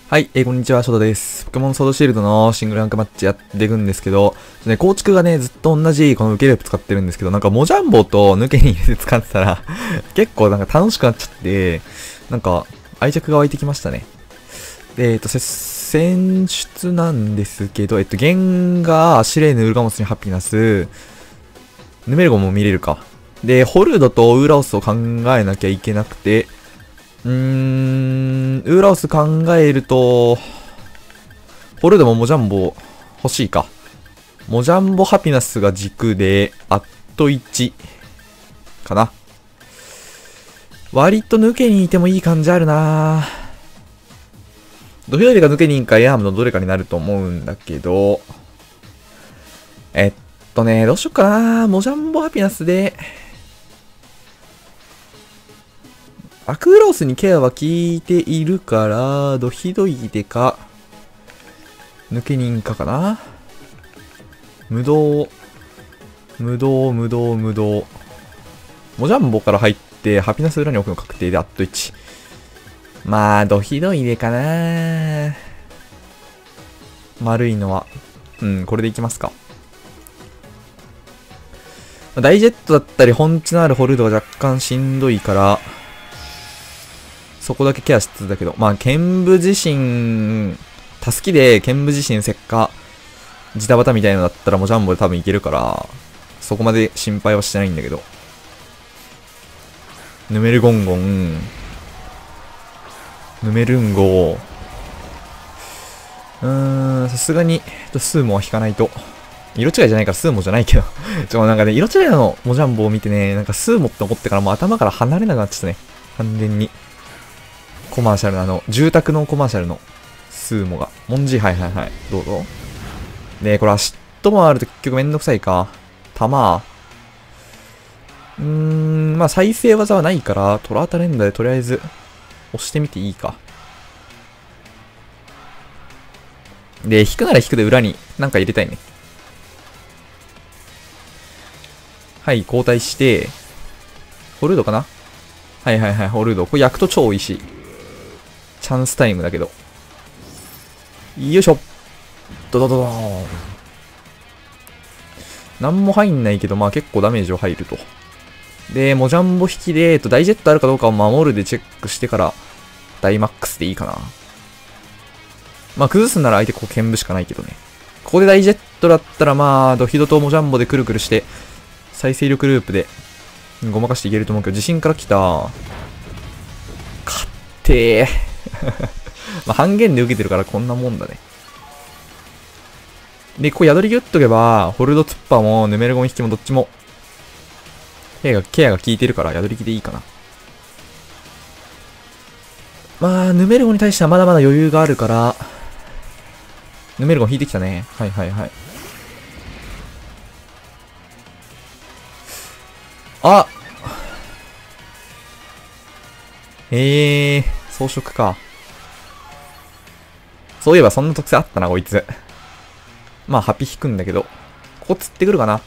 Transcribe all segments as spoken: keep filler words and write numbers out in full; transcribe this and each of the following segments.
はい、えー、こんにちは、ショトです。ポケモンソードシールドのシングルランクマッチやっていくんですけど、ね、構築がね、ずっと同じこの受けループ使ってるんですけど、なんかモジャンボと抜けに入れて使ってたら、結構なんか楽しくなっちゃって、なんか愛着が湧いてきましたね。で、えっと、選出なんですけど、えっと、ゲンガー、シレーヌ、ウルガモスにハピナス、ヌメルゴンも見れるか。で、ホルドとウーラオスを考えなきゃいけなくて、うーん、ウーラオス考えると、ホルドもモジャンボ欲しいか。モジャンボハピナスが軸で、アットいちかな。割と抜けにいてもいい感じあるな。ドヒドリが抜けにいんかエアームのどれかになると思うんだけど、えっとね、どうしよっかな。モジャンボハピナスで、アクーロースにケアは効いているから、ドヒドイデか、抜け人かかな。無道、無道、無道、無道。モジャンボから入って、ハピナス裏に置くの確定でアットいち。まあ、ドヒドイデかな。丸いのは。うん、これでいきますか。ダイジェットだったり、本地のあるホルドが若干しんどいから、そこだけケアしつつだけど、まあ、剣舞自身、たすきで剣舞自身石化、ジタバタみたいなのだったらもうジャンボで多分いけるから、そこまで心配はしてないんだけど。ヌメルゴンゴン、ヌメルンゴうーん、さすがに、スーモは引かないと。色違いじゃないからスーモじゃないけど。ちょ、なんかね、色違いのモジャンボを見てね、なんかスーモって思ってからもう頭から離れなくなっちゃったね。完全に。コマーシャルのあの、住宅のコマーシャルのスーモが。モンジー、はいはいはい。どうぞ。で、これアシットもあると結局めんどくさいか。弾。うーん、まあ再生技はないから、トラータ連打でとりあえず押してみていいか。で、引くなら引くで裏になんか入れたいね。はい、交代して、ホルードかな。はいはいはい、ホルード。これ焼くと超いいし。チャンスタイムだけど。よいしょ。ドドドドーン。なんも入んないけど、まあ結構ダメージは入ると。で、モジャンボ引きで、えっと、ダイジェットあるかどうかを守るでチェックしてから、ダイマックスでいいかな。まあ崩すなら相手ここ剣舞しかないけどね。ここでダイジェットだったらまあ、ドヒドとモジャンボでくるくるして、再生力ループで、ごまかしていけると思うけど、自信から来た。勝ってー。まあ半減で受けてるからこんなもんだね。で、ここ宿りぎ打っとけば、ホルドツッパーもヌメルゴン引きもどっちも、ケアが、ケアが効いてるから宿りぎでいいかな。まあ、ヌメルゴンに対してはまだまだ余裕があるから、ヌメルゴン引いてきたね。はいはいはい。あええー、装飾か。そういえばそんな特性あったな、こいつ。まあ、ハピ引くんだけど。ここ釣ってくるかな。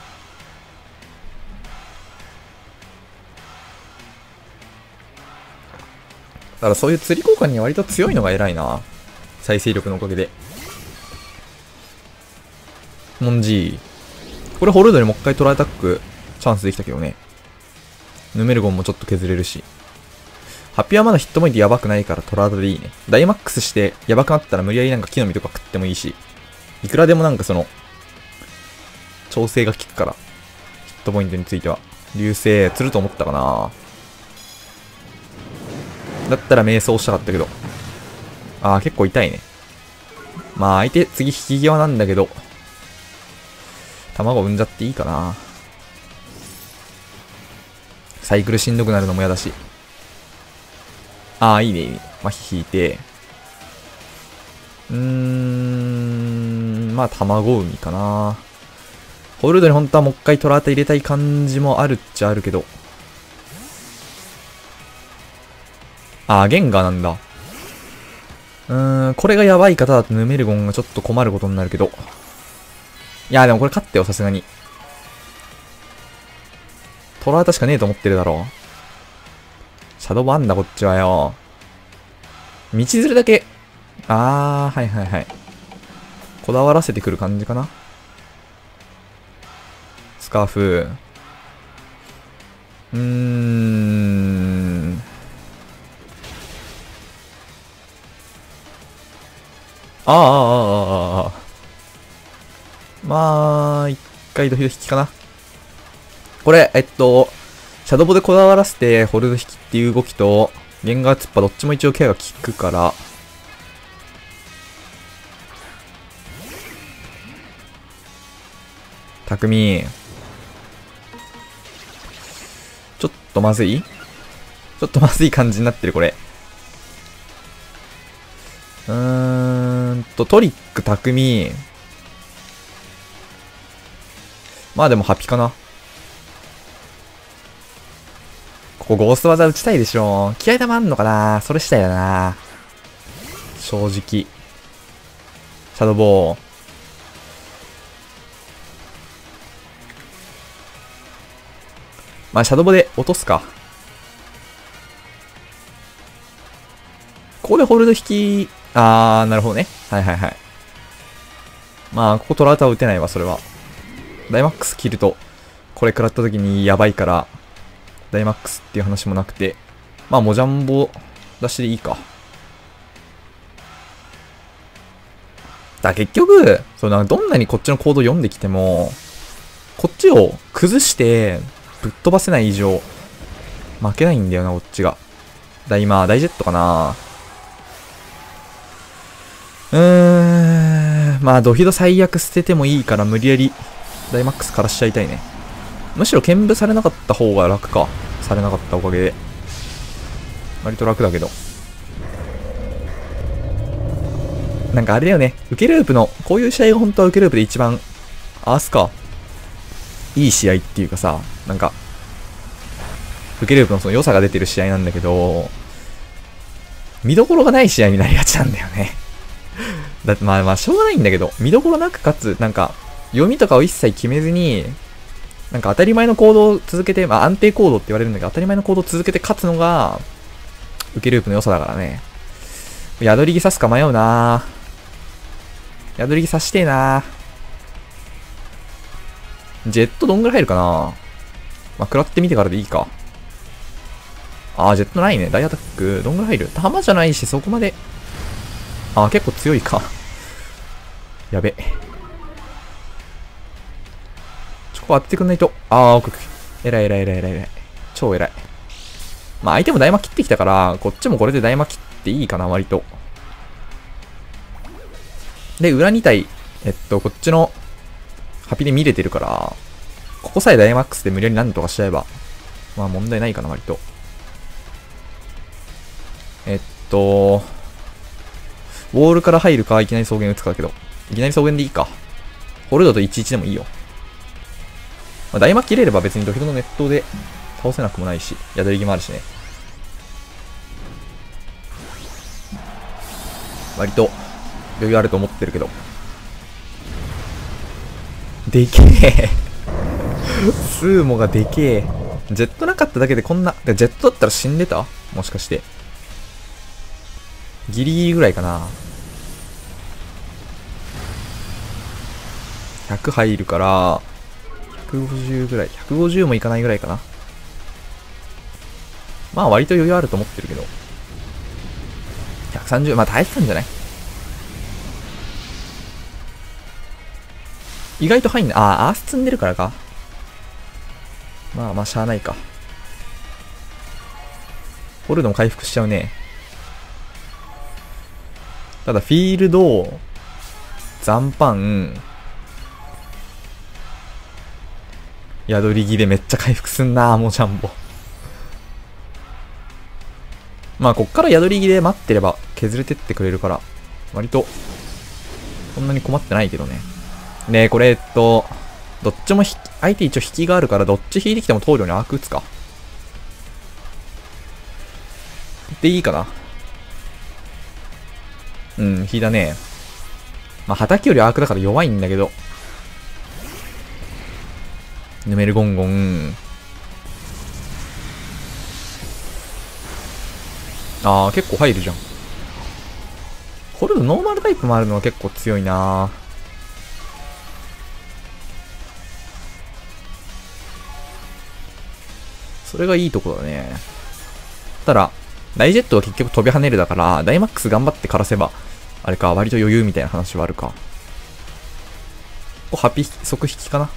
だからそういう釣り効果に割と強いのが偉いな。再生力のおかげで。モンジー。これホルードにもう一回トライアタックチャンスできたけどね。ヌメルゴンもちょっと削れるし。ハッピーはまだヒットポイントやばくないからトラードでいいね。ダイマックスしてやばくなったら無理やりなんか木の実とか食ってもいいし。いくらでもなんかその、調整が効くから。ヒットポイントについては。流星、釣ると思ったかな。だったら瞑想したかったけど。あー、結構痛いね。まあ相手次引き際なんだけど。卵産んじゃっていいかな。サイクルしんどくなるのも嫌だし。ああ、いいね、いいね。麻痺引いて。うーん、まあ、卵海かな。ホールドに本当はもう一回トラータ入れたい感じもあるっちゃあるけど。ああ、ゲンガーなんだ。うーん、これがやばい方だとヌメルゴンがちょっと困ることになるけど。いやーでもこれ勝ったよ、さすがに。トラータしかねえと思ってるだろう。シャドウバンだ、こっちはよ。道連れだけあー、はいはいはい。こだわらせてくる感じかな。スカーフ。うーん。ああ、ああ、ああ、ああ。まあ、一回ドヒド引きかな。これ、えっと、シャドボでこだわらせてホルド引きっていう動きと、ゲンガー突破どっちも一応ケアが効くから、匠。ちょっとまずいちょっとまずい感じになってる、これ。うーんと、トリック、匠。まあでもハピかな。ここゴースト技打ちたいでしょ。気合玉あんのかな。それしたいだな。正直。シャドーボー。まあシャドーボーで落とすか。ここでホールド引き、あー、なるほどね。はいはいはい。まあ、ここトラウタは打てないわ、それは。ダイマックス切ると、これ食らった時にやばいから、ダイマックスっていう話もなくて、まあ、モジャンボ出しでいいか。だ結局、そうなんかどんなにこっちのコード読んできても、こっちを崩して、ぶっ飛ばせない以上、負けないんだよな、こっちが。だ、今、大ジェットかな。うーん、まあ、ドヒド最悪捨ててもいいから、無理やり、ダイマックスからしちゃいたいね。むしろ剣舞されなかった方が楽か。されなかったおかげで。割と楽だけど。なんかあれだよね。受けループの、こういう試合が本当は受けループで一番、アースか。いい試合っていうかさ、なんか、受けループのその良さが出てる試合なんだけど、見どころがない試合になりがちなんだよね。だってまあまあしょうがないんだけど、見どころなくかつ、なんか、読みとかを一切決めずに、なんか当たり前の行動を続けて、まあ安定行動って言われるんだけど、当たり前の行動を続けて勝つのが、受けループの良さだからね。宿り木刺すか迷うなぁ。宿り木刺してえなぁ。ジェットどんぐらい入るかな。まあ、食らってみてからでいいか。あー、ジェットないね。大アタック。どんぐらい入る？弾じゃないし、そこまで。あー、結構強いか。やべ。ちょ、ここ当ててくんないと。あー、オッケーオッケー。えらいえらいえらいえらいえらい。超えらい。まあ、相手も大魔切ってきたから、こっちもこれで大魔切っていいかな、割と。で、裏に体、えっと、こっちの、ハピで見れてるから、ここさえダイマックスで無理やり何とかしちゃえば、まあ問題ないかな、割と。えっと、ウォールから入るか、いきなり草原打つかだけど、いきなり草原でいいか。ホルドといちいちでもいいよ。まあ、ダイマ切れれば別にドヒドの熱湯で倒せなくもないし、宿り木もあるしね。割と余裕あると思ってるけど。でけえスーモがでけえ。ジェットなかっただけでこんな、ジェットだったら死んでた？もしかして。ギリギリぐらいかな。ひゃく入るから、ひゃくごじゅうぐらい。ひゃくごじゅうもいかないぐらいかな。まあ割と余裕あると思ってるけど。ひゃくさんじゅう、まあ耐えてたんじゃない？意外と入んない。あー、アース積んでるからか。まあまあしゃあないか。ホルドも回復しちゃうね。ただフィールド、残飯、宿り木でめっちゃ回復すんな、もうジャンボ。まあこっから宿り木で待ってれば削れてってくれるから、割と、そんなに困ってないけどね。ねえ、これえっと、どっちもひ相手一応引きがあるから、どっち引いてきても投了にアーク打つか。でいいかな。うん、引いたね。まあ、畑よりアークだから弱いんだけど。ヌメルゴンゴン。あー、結構入るじゃん。 ホルドノーマルタイプもあるのは結構強いな。それがいいとこだね。ただ、大ジェットは結局飛び跳ねるだから、ダイマックス頑張って枯らせば、あれか、割と余裕みたいな話はあるか。ここハピ即引きかな。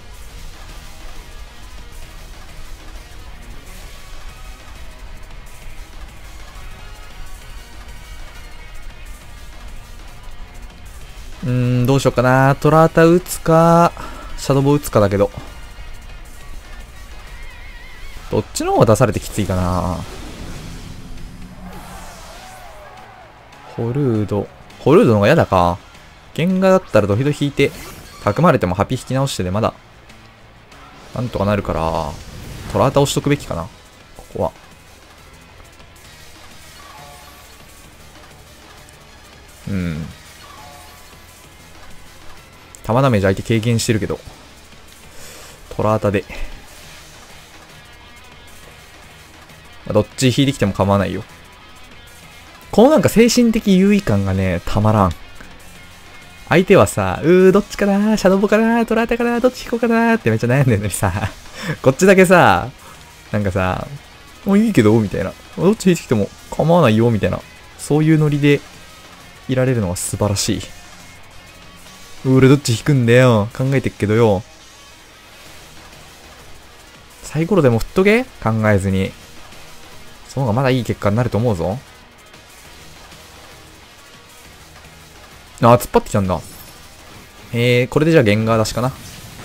うーん、どうしようかな。トラータ打つか、シャドボ打つかだけど。どっちの方が出されてきついかな。ホルード。ホルードの方が嫌だか。ゲンガだったらドヒド引いて、たくまれてもハピ引き直してでまだ、なんとかなるから、トラータ押しとくべきかな。ここは。うん。玉ダメージ相手軽減してるけど、トラータで。どっち引いてきても構わないよ。このなんか精神的優位感がね、たまらん。相手はさ、うー、どっちかなシャドボかなトラータかなどっち引こうかなってめっちゃ悩んでるのにさ、こっちだけさ、なんかさ、もういいけどみたいな。どっち引いてきても構わないよみたいな。そういうノリでいられるのは素晴らしい。俺どっち引くんだよ。考えてっけどよ。サイコロでも振っとけ考えずに。その方がまだいい結果になると思うぞ。あー、突っ張ってきたんだ。えー、これでじゃあゲンガー出しかな。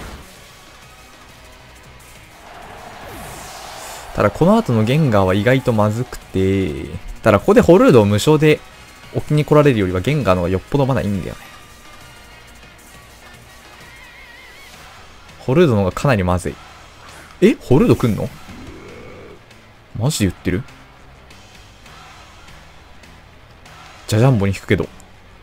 ただこの後のゲンガーは意外とまずくて、ただここでホルードを無償で置きに来られるよりはゲンガーの方がよっぽどまだいいんだよね。ホルードの方がかなりまずい。えホルード来んのマジで言ってる？ジャジャンボに引くけど。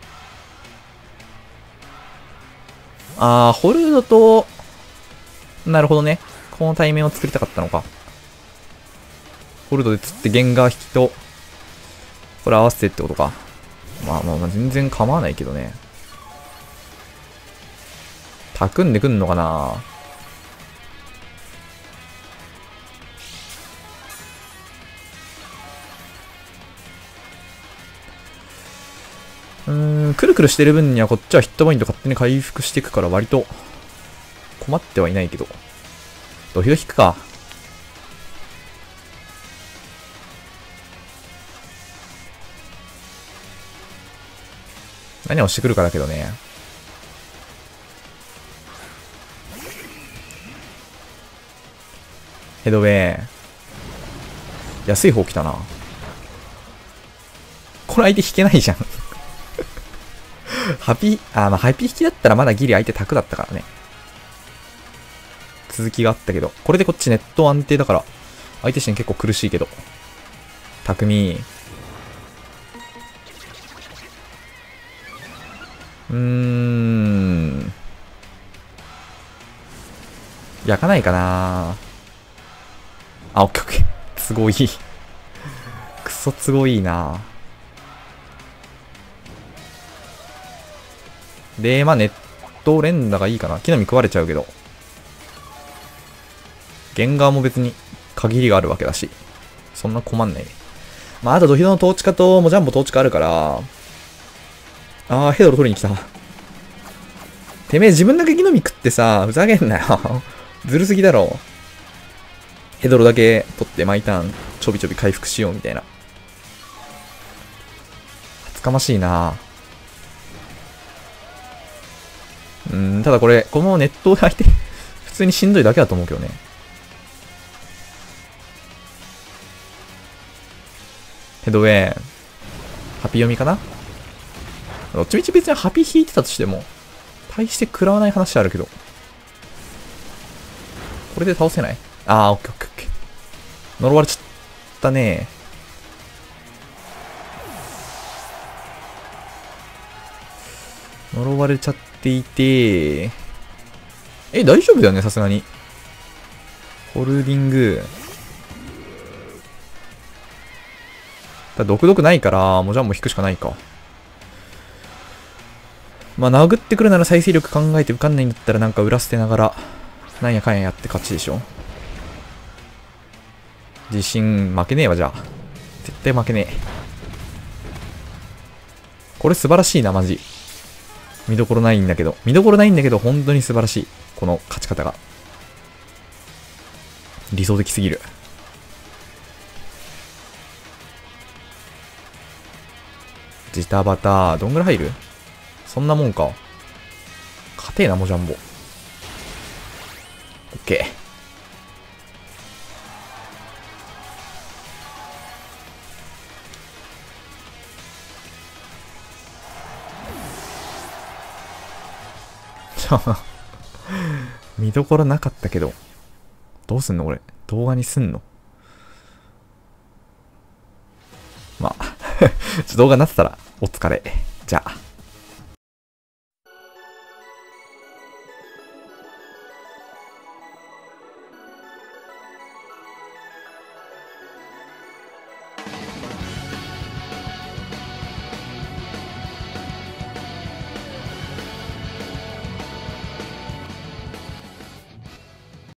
あー、ホルードと、なるほどね。この対面を作りたかったのか。ホルードで釣ってゲンガー引きと、これ合わせてってことか。まあまあまあ全然構わないけどね。たくんでくんのかな。うーん、くるくるしてる分にはこっちはヒットポイント勝手に回復していくから割と困ってはいないけど。ドヒド引くか。何をしてくるかだけどね。ヘドウェイ。安い方来たな。これ相手引けないじゃん。ハピ、あ、まあ、ハピ引きだったらまだギリ相手タクだったからね。続きがあったけど。これでこっちネット安定だから、相手陣結構苦しいけど。匠。うーん。焼かないかな。あ、オッケーオッケー。都合いい。クソ都合いいな。で、まあ、ネット連打がいいかな。木の実食われちゃうけど。ゲンガーも別に限りがあるわけだし。そんな困んない。まあ、あとドヒドの統治下とモジャンボ統治下あるから。あー、ヘドロ取りに来た。てめえ自分だけ木の実食ってさ、ふざけんなよ。ずるすぎだろ。ヘドロだけ取って毎ターンちょびちょび回復しようみたいな。厚かましいな。うん、ただこれ、このネット相手、普通にしんどいだけだと思うけどね。ヘドウェイ。ハピ読みかな。どっちみち別にハピ引いてたとしても、大して食らわない話あるけど。これで倒せない？あー、オッケーオッケーオッケー。呪われちゃったね。呪われちゃっていて、え、大丈夫だよね、さすがに。ホールディング。だ毒毒ないから、もうジャンボ引くしかないか。 まあ、殴ってくるなら再生力考えて受かんないんだったらなんか裏捨てながら、なんやかんややって勝ちでしょ。自信負けねえわ、じゃあ。絶対負けねえ。これ素晴らしいな、マジ。見どころないんだけど。見どころないんだけど、本当に素晴らしい。この勝ち方が。理想的すぎる。ジタバタ、どんぐらい入る？そんなもんか。勝てえな、モジャンボ。オッケー。見どころなかったけど。どうすんの俺。動画にすんの？まあ、動画になってたらお疲れ。じゃあ。